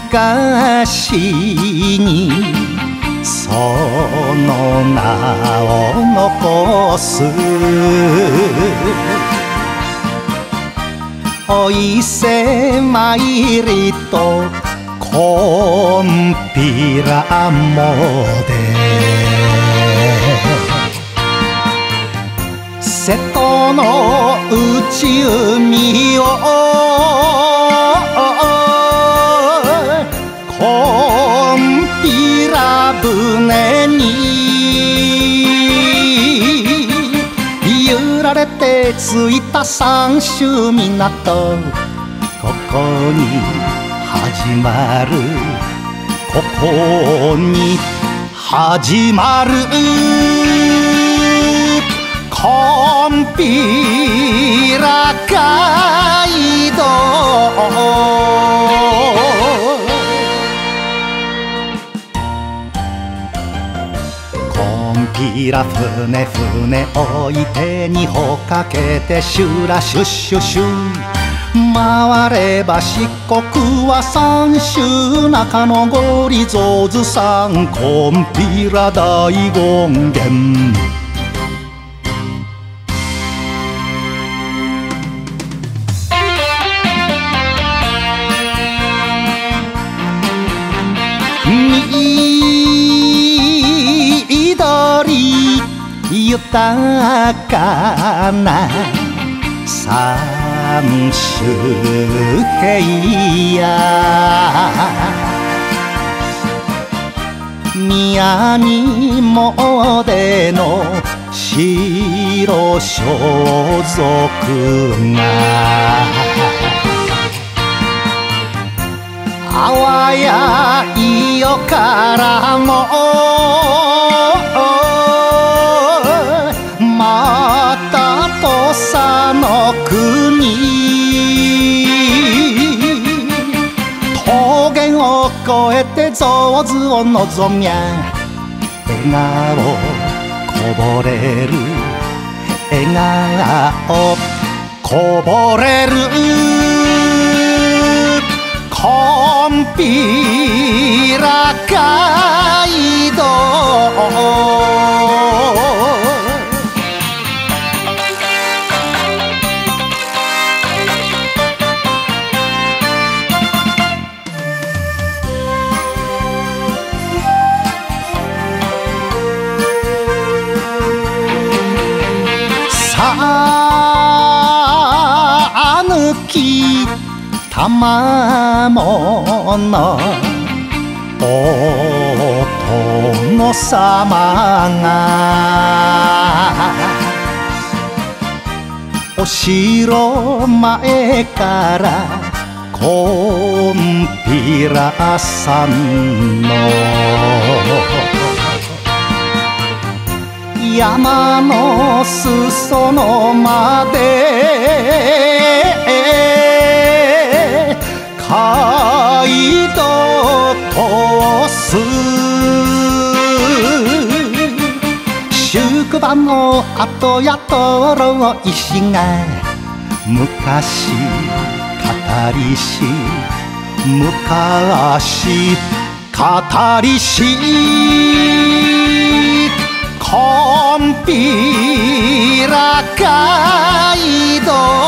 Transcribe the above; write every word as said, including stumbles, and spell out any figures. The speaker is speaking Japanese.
昔にその名を残すお伊勢参りとこんぴらもで瀬戸の内海をこんぴら船に揺られて着いた三州港ここに始まるここに始まるこんぴら街道こんぴら船船置いてにほかけてシュラシュッシュシュ回れば四国は三州中のゴリゾーズさんこんぴら大権現緑豊かな三州平野宮にもでの白装束があわやいよからもまた土佐の国峠を越えて象図を望みゃ笑顔こぼれる笑顔こぼれるこんぴら街道さぬきたまものお殿様がお城前からこんぴらさんの山の裾野まで街道通す宿場の跡や灯籠石が昔語りし昔語りしこんぴら街道